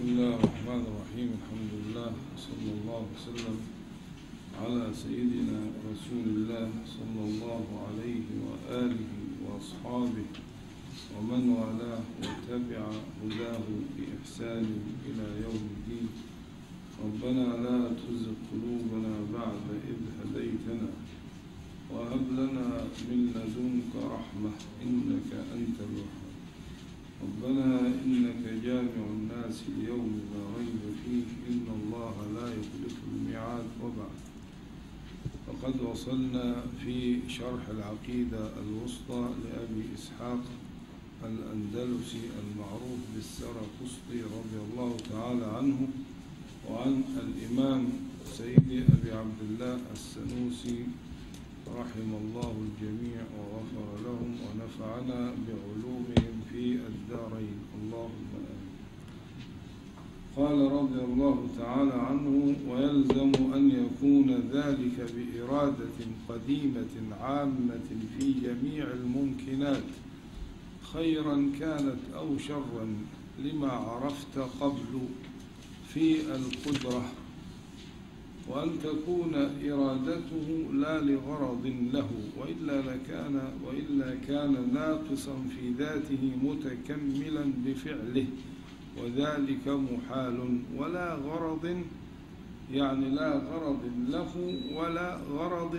بسم الله الرحمن الرحيم. الحمد لله صلى الله وسلم على سيدنا رسول الله صلى الله عليه وآله وأصحابه ومن والاه وتبع هداه بإحسان إلى يوم الدين. ربنا لا تزغ قلوبنا بعد إذ هديتنا وهب لنا من لدنك رحمة إنك أنت الوهاب. ربنا إنك جامع الناس ليوم لا ريب فيه إن الله لا يخلف الميعاد. وبعد، فقد وصلنا في شرح العقيدة الوسطى لأبي إسحاق الأندلسي المعروف بالسرقسطي رضي الله تعالى عنه، وعن الإمام سيدي أبي عبد الله السنوسي رحم الله الجميع وغفر لهم ونفعنا بعلومهم في الدارين اللهم آمين. قال رضي الله تعالى عنه: ويلزم أن يكون ذلك بإرادة قديمة عامة في جميع الممكنات خيرا كانت أو شرا لما عرفت قبل في القدرة، وأن تكون إرادته لا لغرض له وإلا كان ناقصا في ذاته متكملا بفعله، وذلك محال ولا غرض، يعني لا غرض له ولا غرض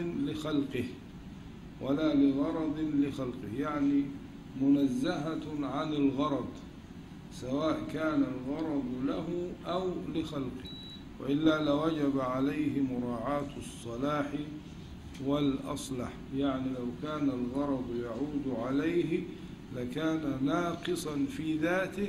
لخلقه يعني منزهة عن الغرض سواء كان الغرض له أو لخلقه، وإلا لوجب عليه مراعاة الصلاح والأصلح. يعني لو كان الغرض يعود عليه لكان ناقصا في ذاته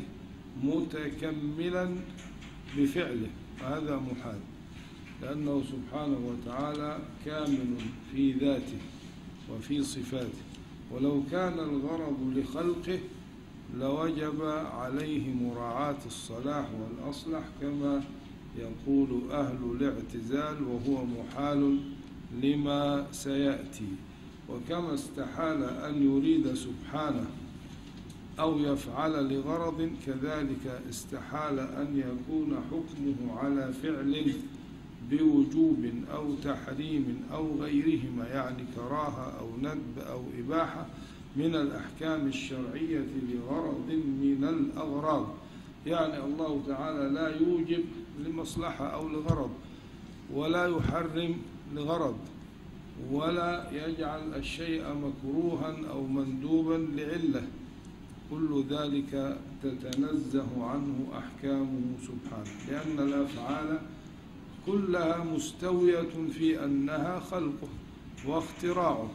متكملا بفعله، هذا محال، لأنه سبحانه وتعالى كامل في ذاته وفي صفاته. ولو كان الغرض لخلقه لوجب عليه مراعاة الصلاح والأصلح كما يقول أهل الاعتزال، وهو محال لما سيأتي. وكما استحال أن يريد سبحانه أو يفعل لغرض، كذلك استحال أن يكون حكمه على فعل بوجوب أو تحريم أو غيرهما، يعني كراهة أو ندب أو إباحة من الأحكام الشرعية لغرض من الأغراض. يعني الله تعالى لا يوجب لمصلحة أو لغرض، ولا يحرم لغرض، ولا يجعل الشيء مكروها أو مندوبا لعلة، كل ذلك تتنزه عنه أحكامه سبحانه، لأن الأفعال كلها مستوية في أنها خلقه واختراعه،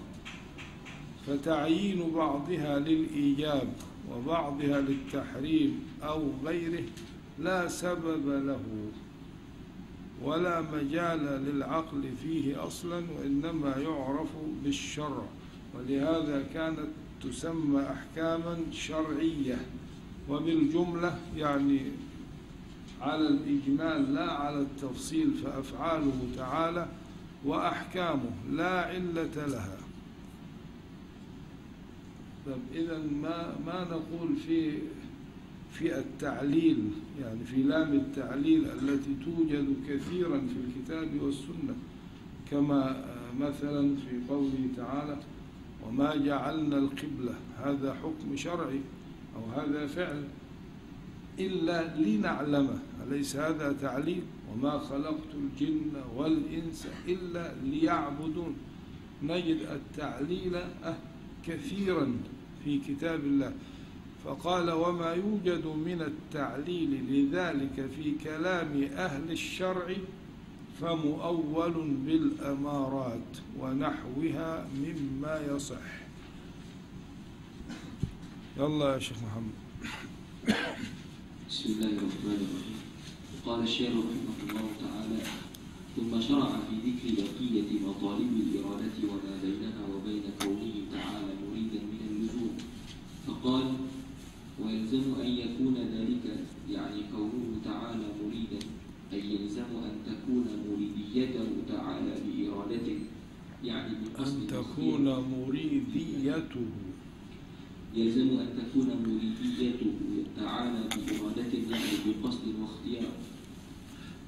فتعيين بعضها للإيجاب وبعضها للتحريم أو غيره لا سبب له ولا مجال للعقل فيه أصلا، وإنما يعرف بالشرع، ولهذا كانت تسمى أحكاما شرعية. وبالجملة يعني على الإجمال لا على التفصيل، فأفعاله تعالى وأحكامه لا علة لها. طب إذن ما نقول في التعليل، يعني في لام التعليل التي توجد كثيرا في الكتاب والسنة، كما مثلا في قوله تعالى: وما جعلنا القبلة، هذا حكم شرعي أو هذا فعل إلا لنعلمه، أليس هذا تعليل؟ وما خلقت الجن والإنس إلا ليعبدون. نجد التعليل كثيرا في كتاب الله، فقال: وما يوجد من التعليل لذلك في كلام أهل الشرع فمؤول بالأمارات ونحوها مما يصح. يلا يا شيخ محمد. بسم الله الرحمن الرحيم. قال الشيخ رحمه الله تعالى: ثم شرع في ذكر بقية مطالب الإرادة وما بينها وبين كونه تعالى مريدا من اللزوم، فقال: ويلزم أن يكون ذلك، يعني كونه تعالى مريدا، أي يلزم أن تكون مريديته تعالى بإرادته، يعني بقصد أن تكون مريديته، يلزم أن تكون مريديته تعالى بإرادته، يعني بقصد واختيار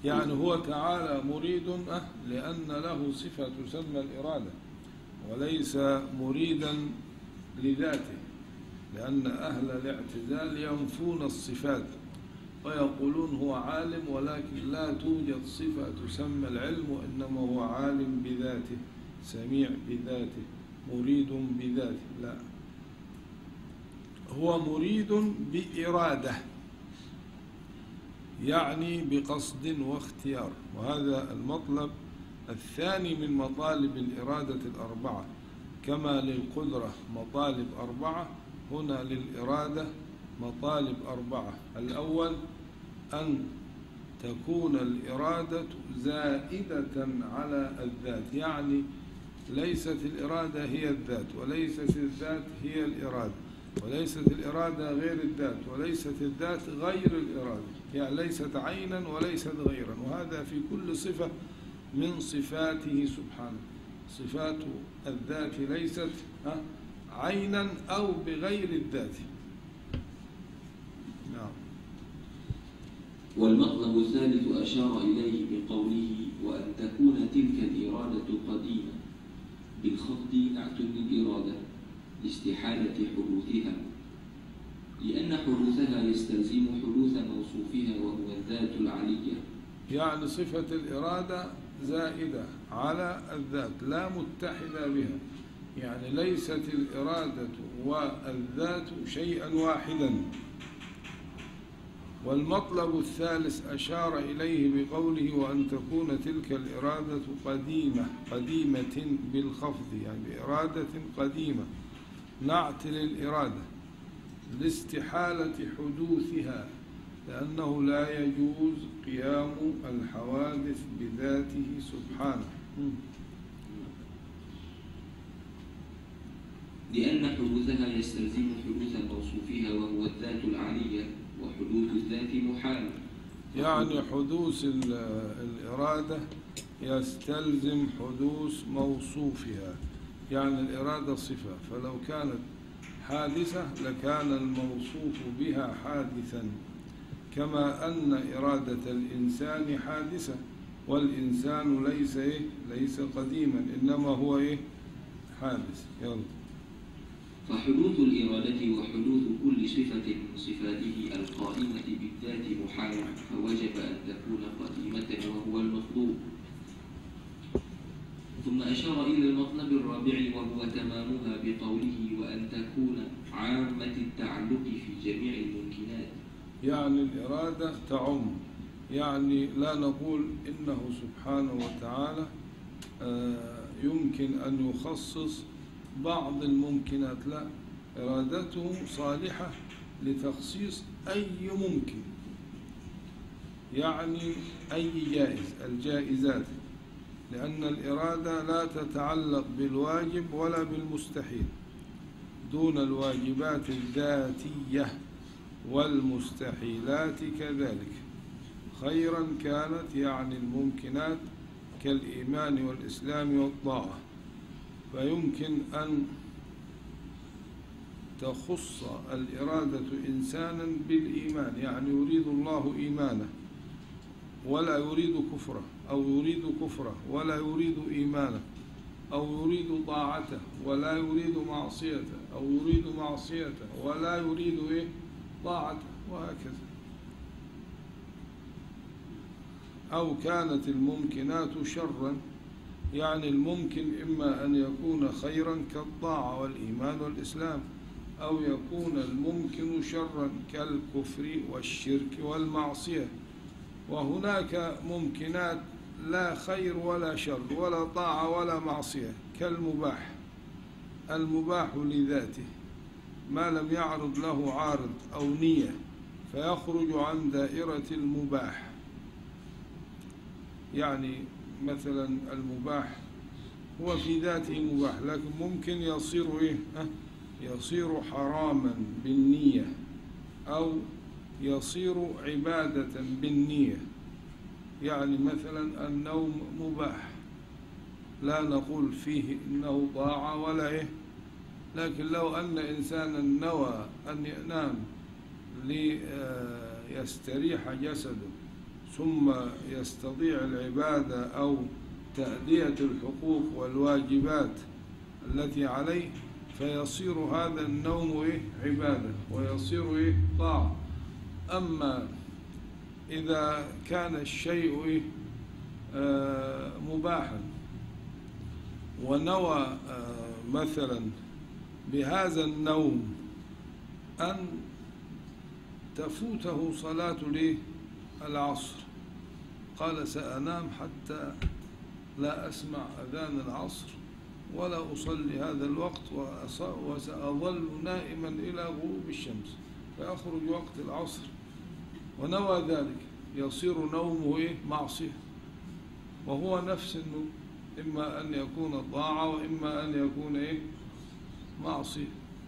يعني هو تعالى مريد لأن له صفة تسمى الإرادة، وليس مريدا لذاته، لأن أهل الاعتزال ينفون الصفات ويقولون هو عالم، ولكن لا توجد صفة تسمى العلم، وإنما هو عالم بذاته، سميع بذاته، مريد بذاته. لا، هو مريد بإرادة، يعني بقصد واختيار، وهذا المطلب الثاني من مطالب الإرادة الأربعة. كما للقدرة مطالب أربعة، هنا للإرادة مطالب أربعة. الأول أن تكون الإرادة زائدة على الذات، يعني ليست الإرادة هي الذات، وليست الذات هي الإرادة، وليست الإرادة غير الذات، وليست الذات غير الإرادة، يعني ليست عينا وليست غيرا. وهذا في كل صفة من صفاته سبحانه. صفات الذات ليست عينا أو بغير الذات. نعم. والمطلب الثالث أشار إليه بقوله وأن تكون تلك الإرادة قديمة، بالخفض نعت للإرادة لاستحالة حدوثها، لأن حدوثها يستلزم حدوث موصوفها وهو الذات العلية. يعني صفة الإرادة زائدة على الذات لا متحدة بها، يعني ليست الإرادة والذات شيئا واحدا. والمطلب الثالث أشار إليه بقوله وأن تكون تلك الإرادة قديمة بالخفض، يعني بإرادة قديمة، نعت للإرادة لاستحالة حدوثها، لأنه لا يجوز قيام الحوادث بذاته سبحانه. لأن حدوثها يستلزم حدوث موصوفها وهو الذات العلية، وحدوث الذات محال. يعني حدوث الإرادة يستلزم حدوث موصوفها، يعني الإرادة صفة، فلو كانت حادثة لكان الموصوف بها حادثا، كما أن إرادة الإنسان حادثة، والإنسان ليس قديما، إنما هو حادث. يلا. فحدوث الإرادة وحدوث كل صفة من صفاته القائمة بالذات محال، فوجب أن تكون قديمة وهو المطلوب. ثم أشار إلى المطلب الرابع وهو تمامها بقوله وأن تكون عامة التعلق في جميع الممكنات. يعني الإرادة تعم، يعني لا نقول إنه سبحانه وتعالى يمكن أن يخصص بعض الممكنات، لا، إرادته صالحة لتخصيص أي ممكن، يعني أي جائز، الجائزات، لأن الإرادة لا تتعلق بالواجب ولا بالمستحيل، دون الواجبات الذاتية والمستحيلات كذلك، خيرا كانت، يعني الممكنات كالإيمان والإسلام والطاعة. فيمكن أن تخص الإرادة إنسانا بالإيمان، يعني يريد الله إيمانه ولا يريد كفره، أو يريد كفره ولا يريد إيمانه، أو يريد طاعته ولا يريد معصيته، أو يريد معصيته ولا يريد طاعته، وهكذا. أو كانت الممكنات شرا، يعني الممكن إما أن يكون خيرا كالطاعة والإيمان والإسلام، أو يكون الممكن شرا كالكفر والشرك والمعصية. وهناك ممكنات لا خير ولا شر ولا طاعة ولا معصية، كالمباح، المباح لذاته ما لم يعرض له عارض أو نية فيخرج عن دائرة المباح. يعني مثلا المباح هو في ذاته مباح، لكن ممكن يصير يصير حراما بالنية، أو يصير عبادة بالنية. يعني مثلا النوم مباح، لا نقول فيه إنه طاعة ولا لكن لو أن إنسانا نوى أن ينام ليستريح جسده ثم يستطيع العبادة أو تأدية الحقوق والواجبات التي عليه، فيصير هذا النوم عبادة ويصير طاعة. أما إذا كان الشيء مباحا ونوى مثلا بهذا النوم أن تفوته صلاة العصر، قال سأنام حتى لا أسمع أذان العصر ولا أصلي هذا الوقت وسأظل نائما إلى غروب الشمس، فيخرج وقت العصر ونوى ذلك، يصير نومه معصية، وهو نفس النوم، إما أن يكون طاعة وإما أن يكون معصية.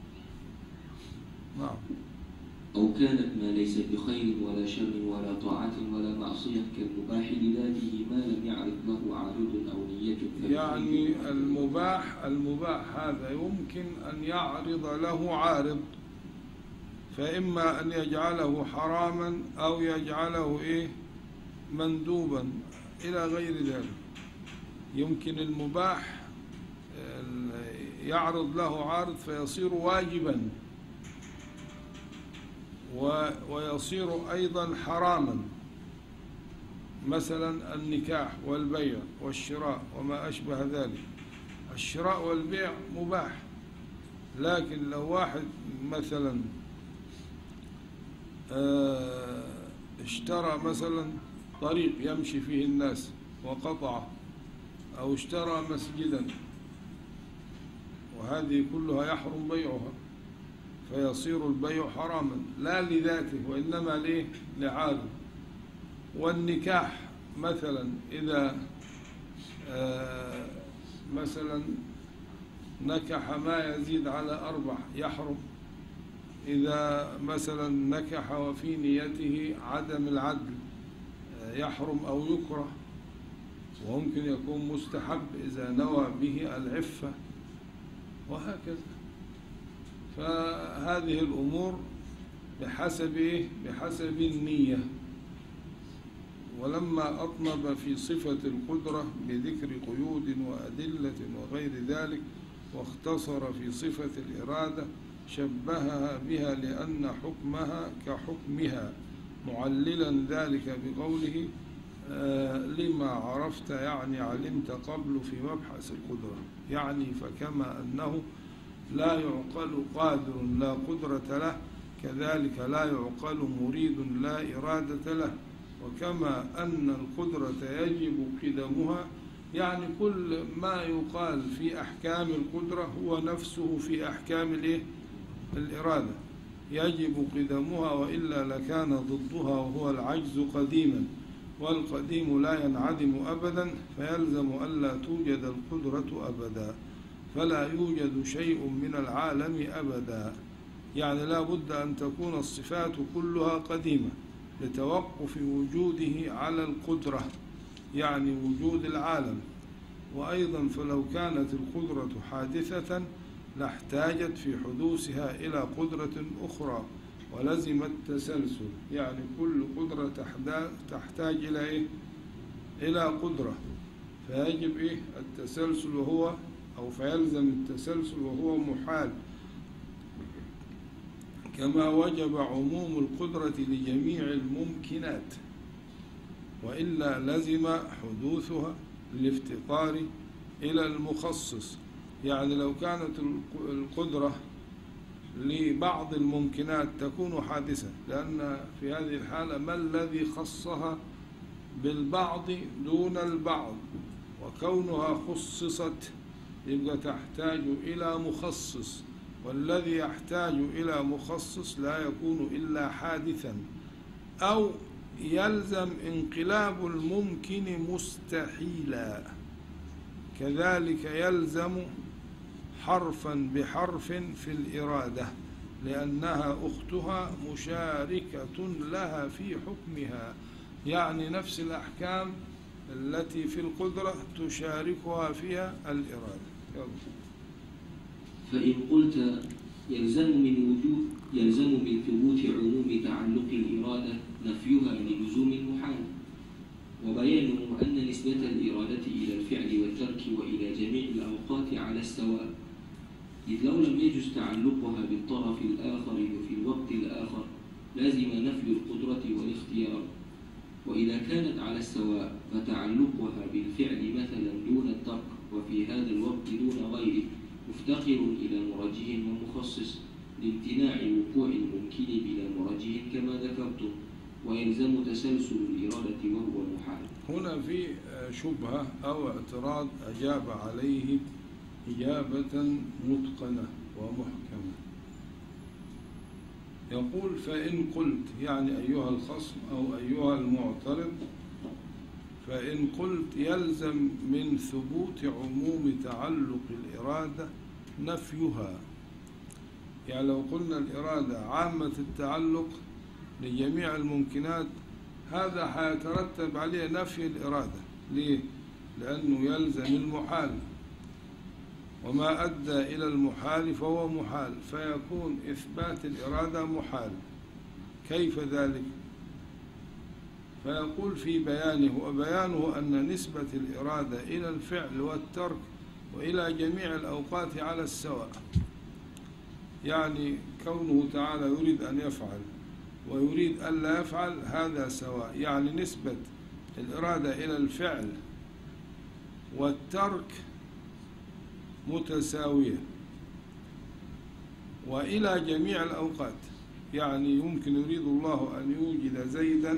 نعم. أو كانت ما ليس بخير ولا شر ولا طاعة ولا معصية كالمباح لذاته ما لم يعرض له عارض أو نية. يعني المباح هذا يمكن أن يعرض له عارض، فإما أن يجعله حراما أو يجعله مندوبا إلى غير ذلك. يمكن المباح يعرض له عارض فيصير واجبا، ويصير أيضا حراما، مثلا النكاح والبيع والشراء وما أشبه ذلك. الشراء والبيع مباح، لكن لو واحد مثلا اشترى مثلا طريق يمشي فيه الناس وقطعه، أو اشترى مسجدا، وهذه كلها يحرم بيعها، فيصير البيع حراما لا لذاته وإنما لعارض. والنكاح مثلا إذا مثلا نكح ما يزيد على 4 يحرم، إذا مثلا نكح وفي نيته عدم العدل يحرم أو يكره، وممكن يكون مستحب إذا نوى به العفة، وهكذا. فهذه الأمور بحسب النية. ولما أطنب في صفة القدرة بذكر قيود وأدلة وغير ذلك، واختصر في صفة الإرادة شبهها بها لأن حكمها كحكمها، معللا ذلك بقوله لما عرفت، يعني علمت قبل في مبحث القدرة، يعني فكما أنه لا يعقل قادر لا قدرة له، كذلك لا يعقل مريد لا إرادة له. وكما أن القدرة يجب قدمها، يعني كل ما يقال في أحكام القدرة هو نفسه في أحكام الإرادة، يجب قدمها، وإلا لكان ضدها وهو العجز قديما، والقديم لا ينعدم أبدا، فيلزم ألا توجد القدرة أبدا، فلا يوجد شيء من العالم أبدا. يعني لا بد أن تكون الصفات كلها قديمة لتوقف وجوده على القدرة، يعني وجود العالم. وأيضا فلو كانت القدرة حادثة لاحتاجت في حدوثها إلى قدرة أخرى، ولزم التسلسل، يعني كل قدرة تحتاج إلى قدرة، فيجب التسلسل، وهو أو فيلزم التسلسل وهو محال، كما وجب عموم القدرة لجميع الممكنات، وإلا لزم حدوثها للافتقار إلى المخصص. يعني لو كانت القدرة لبعض الممكنات تكون حادثة، لأن في هذه الحالة ما الذي خصها بالبعض دون البعض، وكونها خصصت يبقى تحتاج إلى مخصص، والذي يحتاج إلى مخصص لا يكون إلا حادثا، أو يلزم انقلاب الممكن مستحيلا. كذلك يلزم حرفا بحرف في الإرادة، لأنها أختها مشاركة لها في حكمها، يعني نفس الأحكام التي في القدرة تشاركها فيها الإرادة. فإن قلت يلزم من ثبوت عموم تعلق الإرادة نفيها للزوم المحال، نسبة الإرادة إلى الفعل والترك وإلى جميع الأوقات على السواء، إذ لو لم يجز تعلقها بالطرف الآخر وفي الوقت الآخر لازم نفي القدرة والاختيار. وإذا كانت على السواء فتعلقها بالفعل مثلا دون الترك وفي هذا الوقت دون غيره مفتقر إلى مرجح ومخصص لامتناع وقوع الممكن بلا مرجح كما ذكرتم، ويلزم تسلسل الإرادة وهو محال. هنا في شبهة أو اعتراض أجاب عليه إجابة متقنة ومحكمة. يقول: فإن قلت، يعني أيها الخصم أو أيها المعترض، فإن قلت يلزم من ثبوت عموم تعلق الإرادة نفيها. يعني لو قلنا الإرادة عامة التعلق لجميع الممكنات، هذا حيترتب عليه نفي الإرادة. ليه؟ لأنه يلزم المحال، وما أدى إلى المحال فهو محال، فيكون إثبات الإرادة محال. كيف ذلك؟ فيقول في بيانه: وبيانه أن نسبة الإرادة إلى الفعل والترك وإلى جميع الأوقات على السواء. يعني كونه تعالى يريد أن يفعل ويريد أن لا يفعل، هذا سواء. يعني نسبة الإرادة إلى الفعل والترك متساوية، وإلى جميع الأوقات. يعني يمكن يريد الله أن يوجد زيدا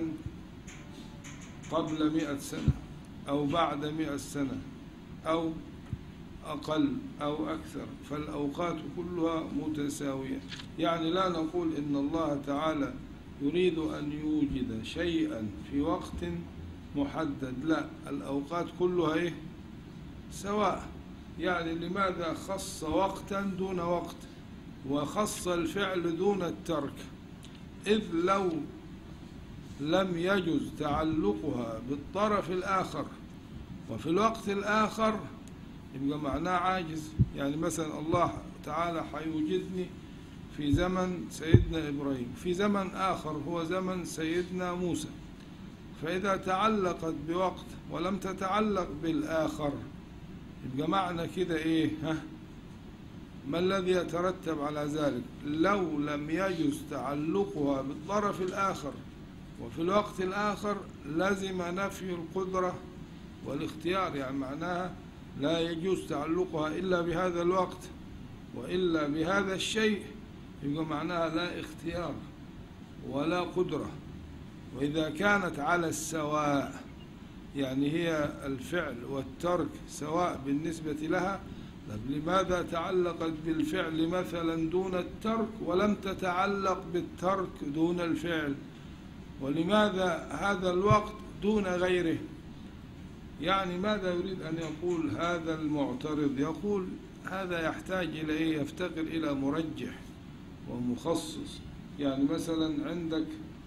قبل 100 سنة أو بعد 100 سنة أو أقل أو أكثر، فالأوقات كلها متساوية. يعني لا نقول إن الله تعالى يريد أن يوجد شيئا في وقت محدد، لا، الأوقات كلها سواء. يعني لماذا خص وقتا دون وقت وخص الفعل دون الترك؟ إذ لو لم يجز تعلقها بالطرف الآخر وفي الوقت الآخر يبقى معناه عاجز. يعني مثلا الله تعالى حيوجدني في زمن سيدنا إبراهيم، في زمن آخر هو زمن سيدنا موسى، فإذا تعلقت بوقت ولم تتعلق بالآخر يبقى معنى كده إيه؟ ما الذي يترتب على ذلك؟ لو لم يجز تعلقها بالطرف الآخر وفي الوقت الآخر لازم نفي القدرة والاختيار. يعني معناها لا يجوز تعلقها إلا بهذا الوقت وإلا بهذا الشيء، يبقى معناها لا اختيار ولا قدرة. وإذا كانت على السواء، يعني هي الفعل والترك سواء بالنسبة لها، لماذا تعلقت بالفعل مثلا دون الترك ولم تتعلق بالترك دون الفعل؟ ولماذا هذا الوقت دون غيره؟ يعني ماذا يريد أن يقول هذا المعترض؟ يقول هذا يحتاج إلى إيه؟ يفتقر إلى مرجح ومخصص. يعني مثلا عندك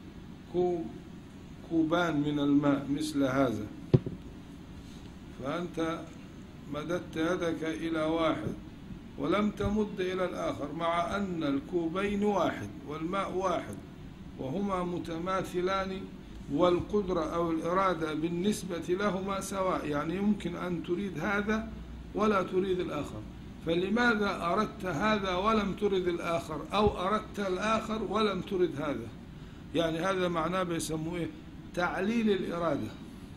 كوبان من الماء مثل هذا، فأنت مددت يدك إلى واحد ولم تمد إلى الآخر، مع أن الكوبين واحد والماء واحد وهما متماثلان، والقدرة أو الإرادة بالنسبة لهما سواء. يعني يمكن أن تريد هذا ولا تريد الآخر، فلماذا أردت هذا ولم ترد الآخر، أو أردت الآخر ولم ترد هذا؟ يعني هذا معناه بيسموه تعليل الإرادة.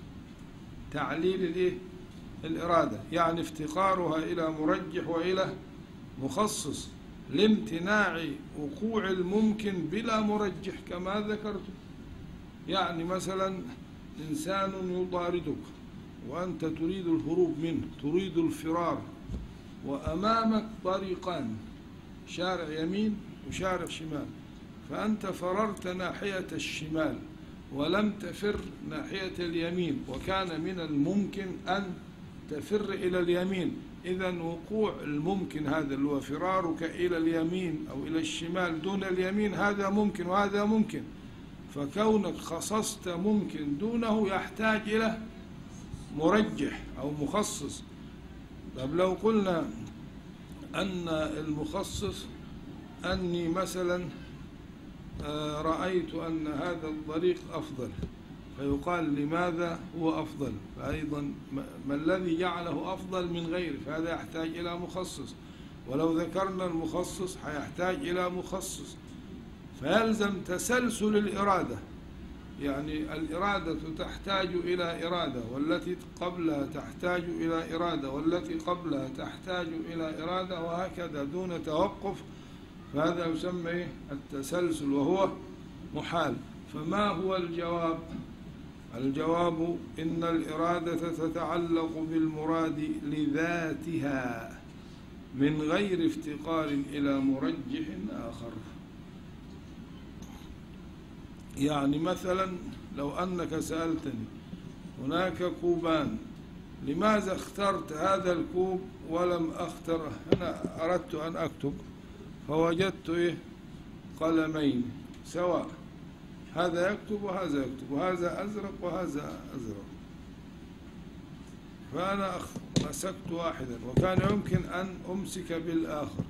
تعليل الإرادة يعني افتقارها إلى مرجح وإلى مخصص لامتناع وقوع الممكن بلا مرجح كما ذكرت. يعني مثلا إنسان يطاردك وأنت تريد الهروب منه، تريد الفرار، وأمامك طريقان، شارع يمين وشارع شمال، فأنت فررت ناحية الشمال ولم تفر ناحية اليمين، وكان من الممكن أن تفر إلى اليمين. إذن وقوع الممكن هذا اللي هو فرارك إلى اليمين أو إلى الشمال دون اليمين هذا ممكن وهذا ممكن، فكونك خصصت ممكن دونه يحتاج إلى مرجح أو مخصص. طب لو قلنا أن المخصص أني مثلا رأيت أن هذا الطريق أفضل، فيقال لماذا هو أفضل، فأيضا ما الذي جعله أفضل من غيره، فهذا يحتاج إلى مخصص، ولو ذكرنا المخصص حيحتاج إلى مخصص، فيلزم تسلسل الإرادة. يعني الإرادة تحتاج إلى إرادة، والتي قبلها تحتاج إلى إرادة، والتي قبلها تحتاج إلى إرادة، وهكذا دون توقف. فهذا يسمى التسلسل، وهو محال. فما هو الجواب؟ الجواب إن الإرادة تتعلق بالمراد لذاتها من غير افتقار إلى مرجح آخر. يعني مثلا لو أنك سألتني هناك كوبان، لماذا اخترت هذا الكوب ولم أختره؟ أنا أردت أن أكتب فوجدت قلمين سواء، هذا يكتب وهذا يكتب، وهذا أزرق وهذا أزرق، فأنا مسكت واحدا وكان يمكن أن أمسك بالآخر.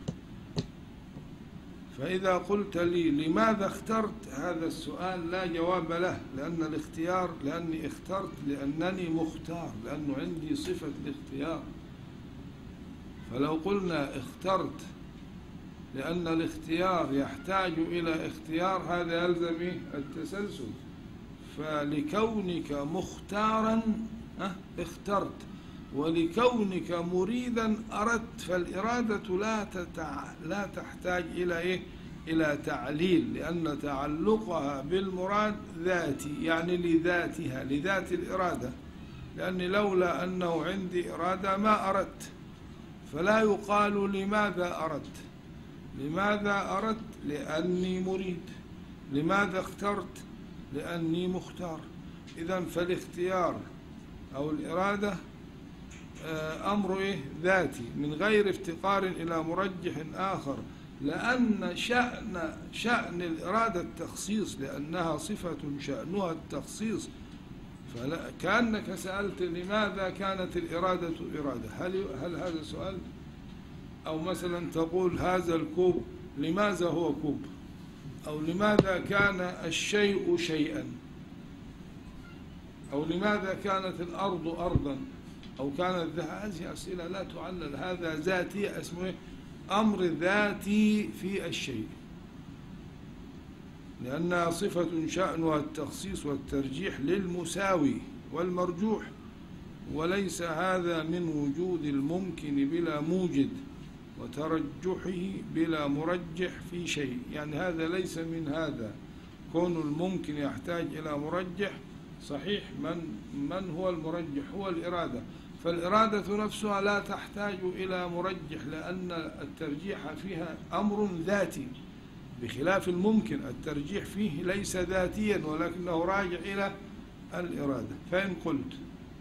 فإذا قلت لي لماذا اخترت هذا السؤال لا جواب له، لأن الاختيار، لأني اخترت لأنني مختار، لأنه عندي صفة الاختيار. فلو قلنا اخترت لأن الاختيار يحتاج إلى اختيار، هذا يلزم التسلسل. فلكونك مختارا اخترت، ولكونك مريدا أردت. فالإرادة لا تحتاج إلى تعليل، لأن تعلقها بالمراد ذاتي، يعني لذاتها، لذات الإرادة. لأني لولا أنه عندي إرادة ما أردت. فلا يقال لماذا أردت. لماذا أردت؟ لأني مريد. لماذا اخترت؟ لأني مختار. إذن فالاختيار أو الإرادة أمر ذاتي من غير افتقار إلى مرجح آخر، لأن شأن الإرادة التخصيص، لأنها صفة شأنها التخصيص. كأنك سألت لماذا كانت الإرادة إرادة، هل هذا سؤال؟ أو مثلا تقول هذا الكوب لماذا هو كوب، أو لماذا كان الشيء شيئا، أو لماذا كانت الأرض أرضا، أو كانت هذه أسئلة لا تعلل. هذا ذاتي، اسمه أمر ذاتي في الشيء، لأنها صفة شأنها التخصيص والترجيح للمساوي والمرجوح، وليس هذا من وجود الممكن بلا موجد وترجحه بلا مرجح في شيء. يعني هذا ليس من هذا. كون الممكن يحتاج إلى مرجح، صحيح. من هو المرجح؟ هو الإرادة. فالإرادة نفسها لا تحتاج إلى مرجح، لأن الترجيح فيها أمر ذاتي، بخلاف الممكن الترجيح فيه ليس ذاتيا ولكنه راجع إلى الإرادة. فإن قلت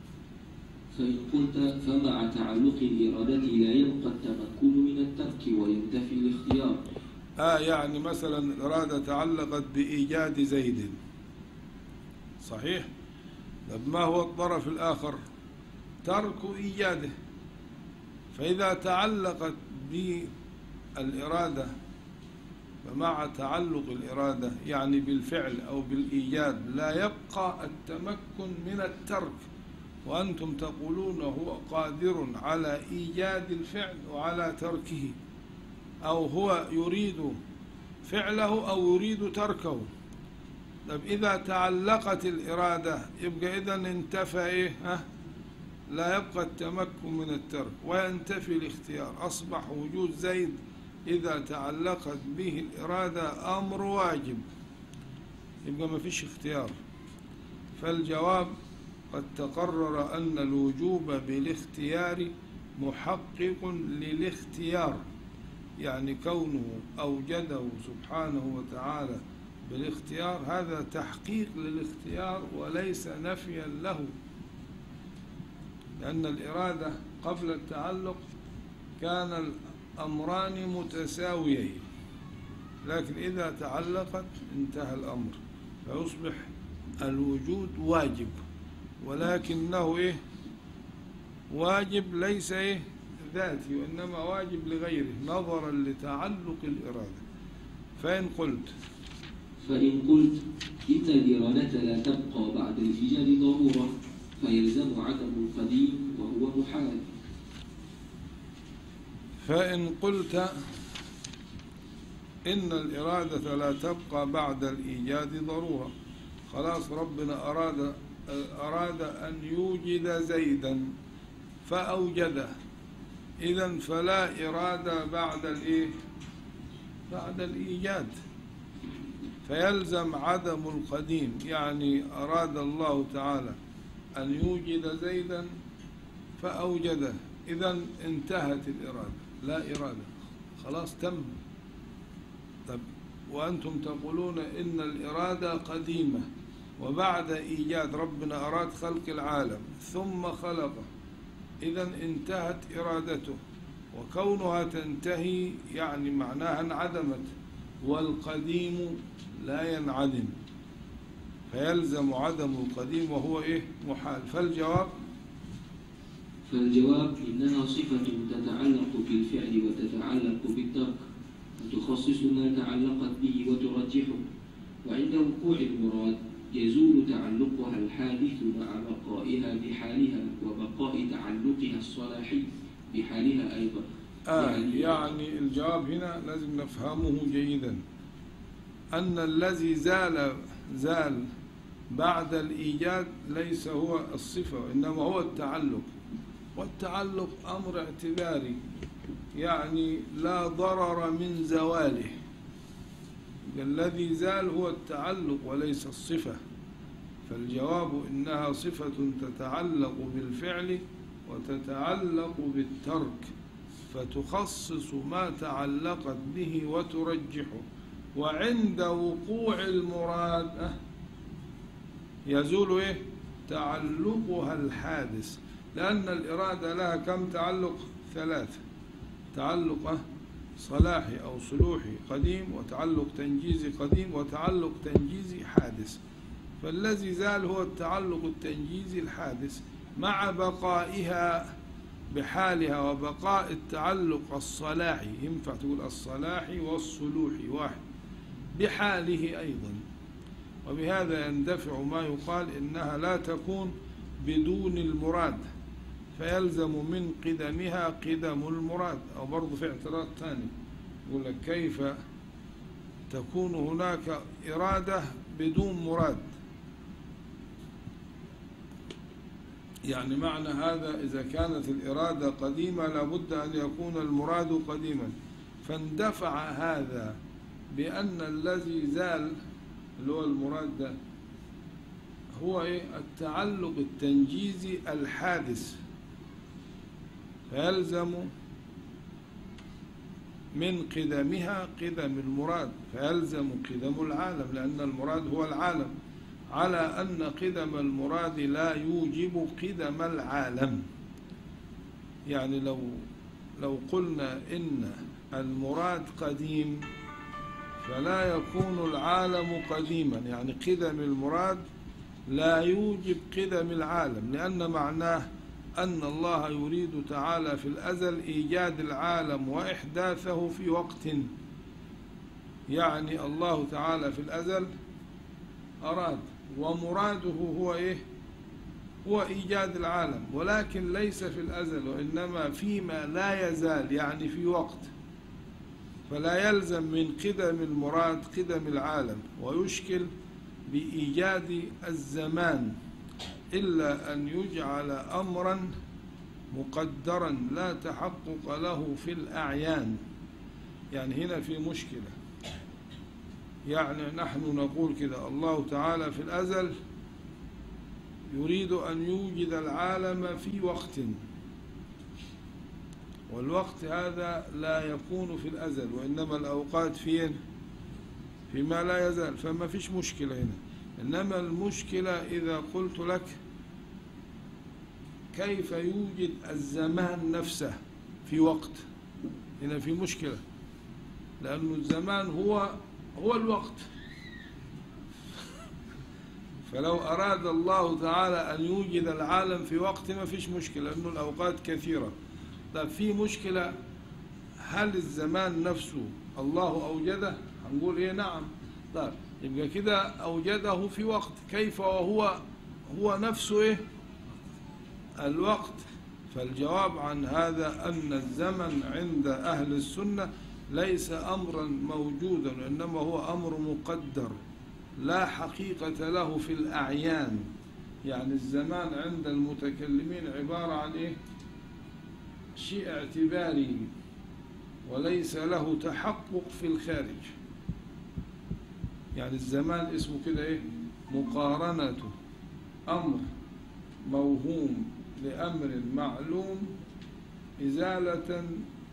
فمع تعلق الإرادة لا يبقى التمكن من الترك وينتفي الاختيار. يعني مثلا الإرادة تعلقت بإيجاد زيد، صحيح. طب ما هو الطرف الآخر؟ ترك إيجاده. فإذا تعلقت بالإرادة، فمع تعلق الإرادة يعني بالفعل أو بالإيجاد لا يبقى التمكن من الترك. وأنتم تقولون هو قادر على إيجاد الفعل وعلى تركه، أو هو يريد فعله أو يريد تركه. طب إذا تعلقت الإرادة يبقى إذن انتفى لا يبقى التمكن من الترك وينتفي الاختيار. أصبح وجود زيد إذا تعلقت به الإرادة أمر واجب، يبقى ما فيش اختيار. فالجواب قد تقرر أن الوجوب بالاختيار محقق للاختيار، يعني كونه أوجده سبحانه وتعالى بالاختيار هذا تحقيق للاختيار وليس نفيا له، لأن الإرادة قبل التعلق كان الأمران متساويين، لكن إذا تعلقت انتهى الأمر، فيصبح الوجود واجب، ولكنه واجب ليس ذاتي، وإنما واجب لغيره نظرا لتعلق الإرادة. فإن قلت إن الإرادة لا تبقى بعد الإيجاد ضرورة فيلزم عدم القديم وهو محال. فإن قلت إن الإرادة لا تبقى بعد الإيجاد ضرورة، خلاص ربنا أراد أن يوجد زيدا فأوجده، إذن فلا إرادة بعد الإيجاد، فيلزم عدم القديم. يعني أراد الله تعالى أن يوجد زيدا فأوجده، إذن انتهت الإرادة، لا إرادة، خلاص تم. طب وأنتم تقولون إن الإرادة قديمة، وبعد إيجاد ربنا أراد خلق العالم ثم خلقه، إذن انتهت إرادته، وكونها تنتهي يعني معناها انعدمت، والقديم لا ينعدم، فيلزم عدم القديم وهو محال. فالجواب إنها صفة تتعلق بالفعل وتتعلق بالترك، وتخصص ما تعلقت به وترجحه، وعند وقوع المراد يزول تعلقها الحادث مع بقائها بحالها وبقاء تعلقها الصلاحي بحالها أيضا. يعني الجواب هنا لازم نفهمه جيدا، أن الذي زال بعد الإيجاد ليس هو الصفة، وإنما هو التعلق، والتعلق أمر اعتباري، يعني لا ضرر من زواله. الذي زال هو التعلق وليس الصفة، فالجواب إنها صفة تتعلق بالفعل وتتعلق بالترك، فتخصص ما تعلقت به وترجحه، وعند وقوع المراد يزول تعلقها الحادث، لأن الإرادة لها كم تعلق؟ 3: تعلق صلاحي أو صلوحي قديم، وتعلق تنجيزي قديم، وتعلق تنجيزي حادث. فالذي زال هو التعلق التنجيزي الحادث مع بقائها بحالها وبقاء التعلق الصلاحي، ينفع تقول الصلاحي والصلوحي واحد، بحاله أيضا. وبهذا يندفع ما يقال إنها لا تكون بدون المراد، فيلزم من قدمها قدم المراد. أو برضو في اعتراض ثاني يقول لك كيف تكون هناك إرادة بدون مراد؟ يعني معنى هذا إذا كانت الإرادة قديمة لابد أن يكون المراد قديما، فاندفع هذا بأن الذي زال اللي هو المراد ده هو التعلق التنجيزي الحادث، فيلزم من قدمها قدم المراد، فيلزم قدم العالم، لأن المراد هو العالم، على أن قدم المراد لا يوجب قدم العالم. يعني لو قلنا إن المراد قديم فلا يكون العالم قديما، يعني قدم المراد لا يوجب قدم العالم، لأن معناه أن الله يريد تعالى في الأزل إيجاد العالم وإحداثه في وقت. يعني الله تعالى في الأزل أراد، ومراده هو إيجاد العالم، ولكن ليس في الأزل، وإنما فيما لا يزال، يعني في وقت، فلا يلزم من قدم المراد قدم العالم، ويشكل بإيجاد الزمان إلا أن يجعل أمرا مقدرا لا تحقق له في الأعيان. يعني هنا في مشكلة، يعني نحن نقول كده الله تعالى في الأزل يريد أن يوجد العالم في وقت، والوقت هذا لا يكون في الأزل، وإنما الأوقات فيما لا يزال، فما فيش مشكلة هنا. إنما المشكلة إذا قلت لك كيف يوجد الزمان نفسه في وقت، هنا في مشكلة، لأن الزمان هو الوقت. فلو أراد الله تعالى أن يوجد العالم في وقت ما فيش مشكلة، لأنه الأوقات كثيرة. طيب في مشكلة، هل الزمان نفسه الله أوجده؟ هنقول نعم. طيب يبقى كده أوجده في وقت، كيف وهو نفسه إيه؟ الوقت. فالجواب عن هذا أن الزمن عند أهل السنة ليس أمرا موجودا، وإنما هو أمر مقدر لا حقيقة له في الأعيان. يعني الزمان عند المتكلمين عبارة عن إيه؟ شيء اعتباري وليس له تحقق في الخارج. يعني الزمان اسمه كده إيه؟ مقارنة أمر موهوم لأمر معلوم إزالة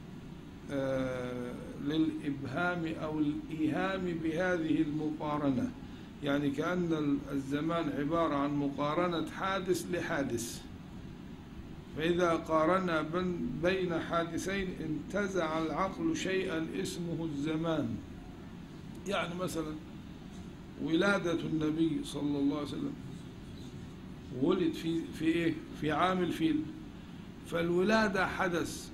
للإبهام أو الإيهام بهذه المقارنة. يعني كأن الزمان عبارة عن مقارنة حادث لحادث، فإذا قارنا بين حادثين انتزع العقل شيئا اسمه الزمان. يعني مثلا ولادة النبي صلى الله عليه وسلم ولد في إيه؟ في عام الفيل، فالولادة حدث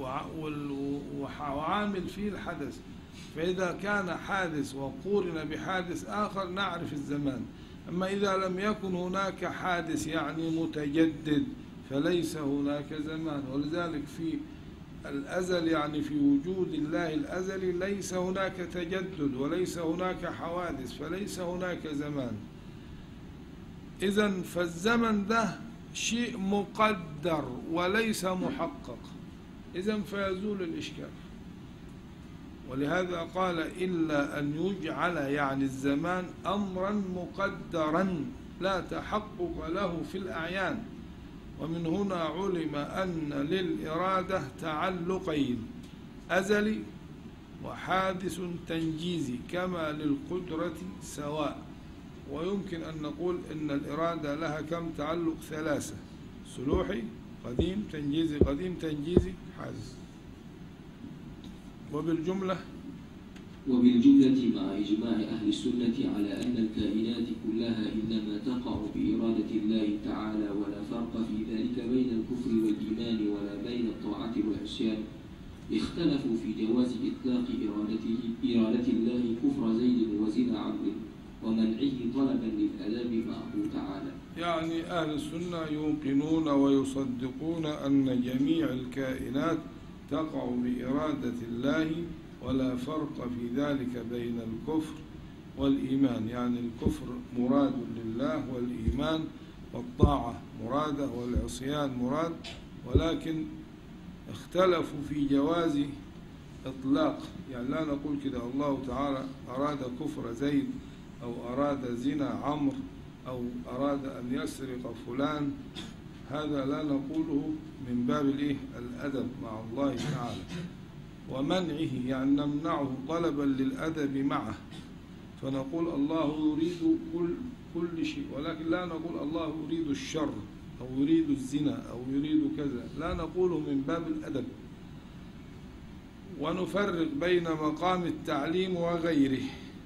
وعام الفيل حدث، فإذا كان حادث وقورن بحادث آخر نعرف الزمان. أما إذا لم يكن هناك حادث يعني متجدد فليس هناك زمان. ولذلك في الأزل يعني في وجود الله الأزلي ليس هناك تجدد وليس هناك حوادث، فليس هناك زمان. إذن فالزمن ده شيء مقدر وليس محقق، إذن فيزول الإشكال. ولهذا قال إلا أن يجعل يعني الزمان أمرا مقدرا لا تحقق له في الأعيان. ومن هنا علم أن للإرادة تعلقين، أزلي وحادث تنجيزي، كما للقدرة سواء. ويمكن أن نقول إن الإرادة لها كم تعلق؟ 3: صلوحي قديم تنجيزي قديم تنجيزي حادث. وبالجملة مع إجماع أهل السنة على أن الكائنات كلها إنما تقع بإرادة الله تعالى، ولا فرق في ذلك بين الكفر والإيمان ولا بين الطاعة والعصيان. اختلفوا في جواز إطلاق إرادة الله كفر زيد وزنا عمرو ومنعه طلبا للأداب معه تعالى. يعني أهل السنة يوقنون ويصدقون أن جميع الكائنات تقع بإرادة الله، ولا فرق في ذلك بين الكفر والإيمان. يعني الكفر مراد لله، والإيمان والطاعة مرادة، والعصيان مراد، ولكن اختلفوا في جواز إطلاق. يعني لا نقول كده الله تعالى أراد كفر زيد أو أراد زنا عمرو أو أراد أن يسرق فلان، هذا لا نقوله من باب الأدب مع الله تعالى. ومنعه يعني نمنعه طلبا للأدب معه، فنقول الله يريد كل شيء، ولكن لا نقول الله يريد الشر أو يريد الزنا أو يريد كذا، لا نقوله من باب الأدب. ونفرق بين مقام التعليم وغيره.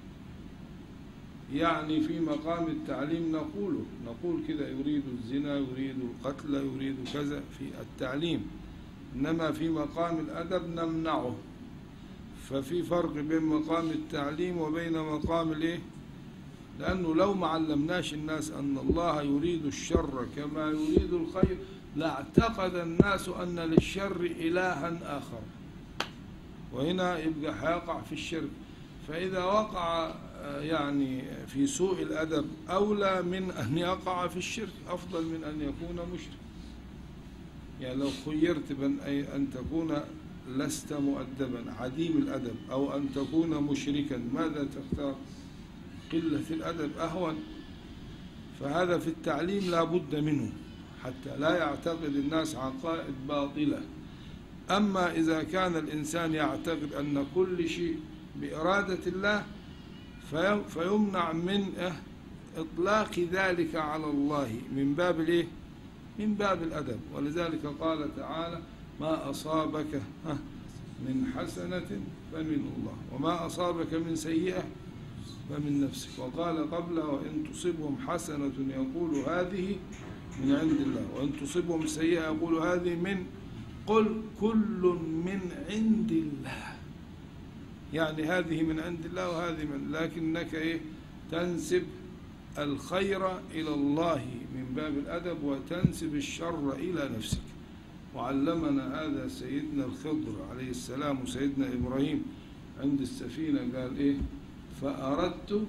يعني في مقام التعليم نقول كده يريد الزنا يريد القتل يريد كذا في التعليم، إنما في مقام الأدب نمنعه. ففي فرق بين مقام التعليم وبين مقام لأنه لو ما علمناش الناس أن الله يريد الشر كما يريد الخير لاعتقد الناس أن للشر إلها آخر، وهنا يبقى هيقع في الشرك. فإذا وقع يعني في سوء الأدب أولى من أن يقع في الشرك، أفضل من أن يكون مشرك. يعني لو خيرت بين أن تكون لست مؤدبا عديم الأدب أو أن تكون مشركا، ماذا تختار؟ قلة الأدب أهون. فهذا في التعليم لا بد منه حتى لا يعتقد الناس عقائد باطلة. أما إذا كان الإنسان يعتقد أن كل شيء بإرادة الله فيمنع من إطلاق ذلك على الله من باب من باب الأدب. ولذلك قال تعالى ما أصابك من حسنة فمن الله وما أصابك من سيئة فمن نفسك. وقال قبله وإن تصبهم حسنة يقول هذه من عند الله وإن تصبهم سيئة يقول هذه من، قل كل من عند الله. يعني هذه من عند الله وهذه من، لكنك تنسب الخير إلى الله من باب الأدب وتنسب الشر إلى نفسك. وعلمنا هذا سيدنا الخضر عليه السلام وسيدنا إبراهيم عند السفينة، قال إيه؟ فأردت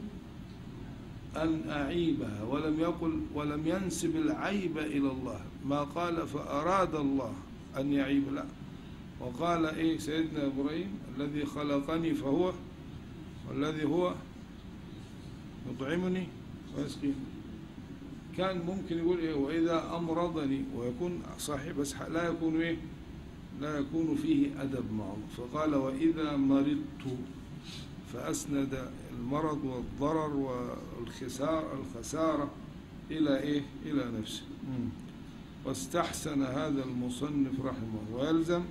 أن أعيبها، ولم يقل ولم ينسب العيب إلى الله، ما قال فأراد الله أن يعيب، لا، وقال إيه سيدنا إبراهيم؟ الذي خلقني فهو، والذي هو يطعمني ويسقيني. كان ممكن يقول إيه؟ وإذا أمرضني، ويكون صحيح بس لا يكون إيه؟ لا يكون فيه أدب معه، فقال وإذا مرضت، فأسند المرض والضرر والخسارة إلى إيه؟ إلى نفسه. واستحسن هذا المصنف رحمه. ويلزم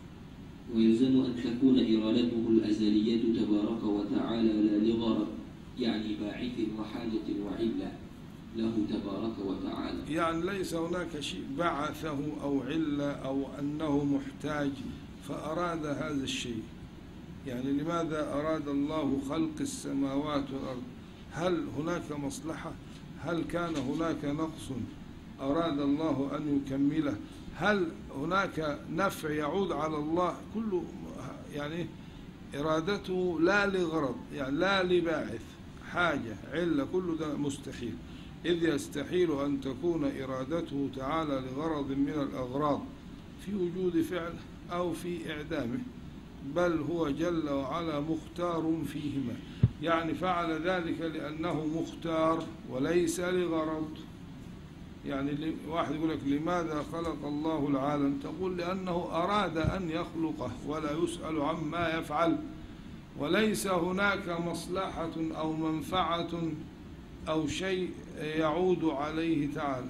أن تكون إرادته الأزلية تبارك وتعالى لا لغرض، يعني باعث وحاجة وعلة له تبارك وتعالى، يعني ليس هناك شيء بعثه أو علة أو أنه محتاج فأراد هذا الشيء. يعني لماذا أراد الله خلق السماوات والأرض؟ هل هناك مصلحة؟ هل كان هناك نقص أراد الله أن يكمله؟ هل هناك نفع يعود على الله؟ كله يعني إرادته لا لغرض، يعني لا لباعث، حاجة، علة، كل ده مستحيل. إذ يستحيل أن تكون إرادته تعالى لغرض من الأغراض في وجود فعل أو في إعدامه، بل هو جل وعلا مختار فيهما. يعني فعل ذلك لأنه مختار وليس لغرض. يعني واحد يقول لك لماذا خلق الله العالم؟ تقول لأنه أراد أن يخلقه ولا يسأل عما يفعل، وليس هناك مصلحة أو منفعة أو شيء يعود عليه تعالى.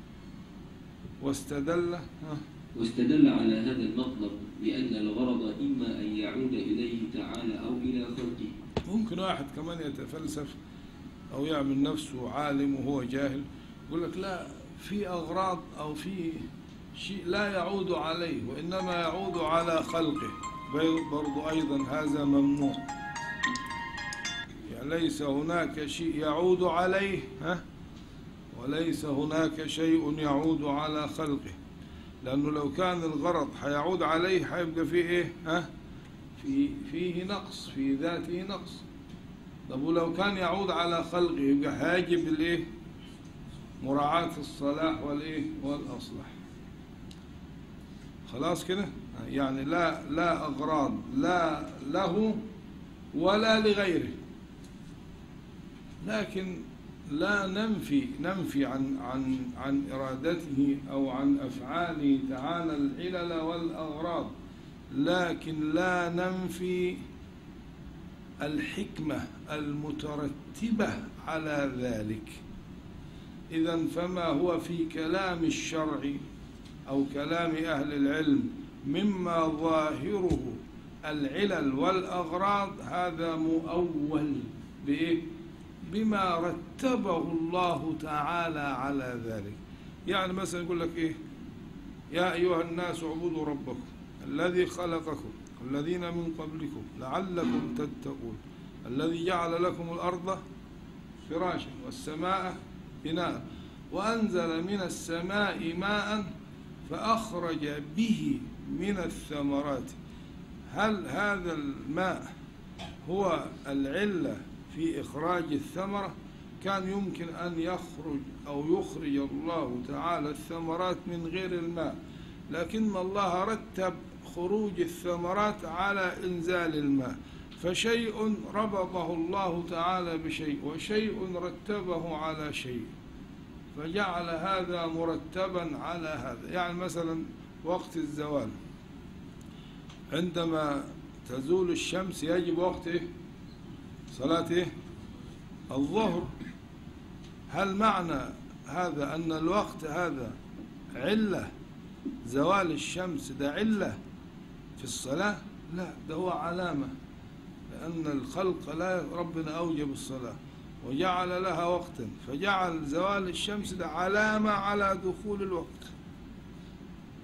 واستدل على هذا المطلب بأن الغرض إما أن يعود إليه تعالى أو إلى خلقه. ممكن واحد كمان يتفلسف أو يعمل نفسه عالم وهو جاهل، يقول لك لا، في أغراض أو في شيء لا يعود عليه وإنما يعود على خلقه، برضو أيضا هذا ممنوع. يعني ليس هناك شيء يعود عليه وليس هناك شيء يعود على خلقه، لأنه لو كان الغرض حيعود عليه حيبقى فيه إيه؟ فيه نقص، في ذاته نقص. طب ولو كان يعود على خلقه يبقى هاجب الإيه؟ مراعاة الصلاح والإيه؟ والأصلح. خلاص كده؟ يعني لا أغراض لا له ولا لغيره، لكن لا ننفي عن إرادته أو عن أفعاله تعالى العلل والأغراض، لكن لا ننفي الحكمة المترتبة على ذلك. إذن فما هو في كلام الشرع أو كلام أهل العلم مما ظاهره العلل والأغراض هذا مؤول بإيه؟ بما رتبه الله تعالى على ذلك. يعني مثلا يقول لك إيه؟ يا أيها الناس اعبدوا ربكم الذي خلقكم الذين من قبلكم لعلكم تتقون الذي جعل لكم الأرض فراشا والسماء بناء وأنزل من السماء ماء فأخرج به من الثمرات. هل هذا الماء هو العلة في إخراج الثمرة؟ كان يمكن أن يخرج أو يخرج الله تعالى الثمرات من غير الماء، لكن الله رتب خروج الثمرات على إنزال الماء، فشيء ربطه الله تعالى بشيء وشيء رتبه على شيء، فجعل هذا مرتبا على هذا. يعني مثلا وقت الزوال عندما تزول الشمس يجب وقت إيه؟ صلاة إيه؟ الظهر. هل معنى هذا أن الوقت هذا علة؟ زوال الشمس ده علة في الصلاة؟ لا، ده هو علامة، لأن الخلق لا ربنا أوجب الصلاة وجعل لها وقتا، فجعل زوال الشمس ده علامة على دخول الوقت.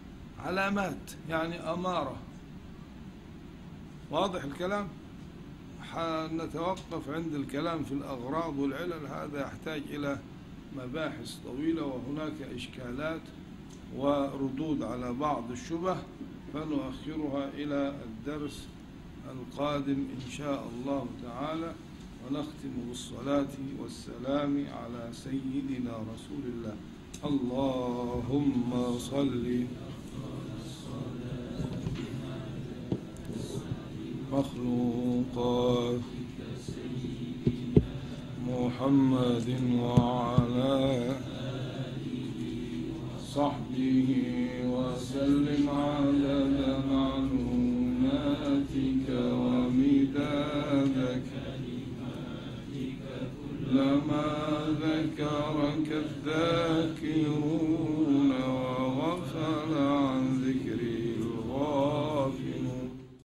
علامات يعني أمارة. واضح الكلام؟ حنتوقف عند الكلام في الأغراض والعلل، هذا يحتاج إلى مباحث طويلة وهناك إشكالات وردود على بعض الشبه، فنؤخرها إلى الدرس القادم إن شاء الله تعالى، ونختم بالصلاة والسلام على سيدنا رسول الله. اللهم صل مخلوقات محمد وعلى صحبه وسلم عدد معلوماتك ومداد كلماتك كلما ذكرك الذاكرون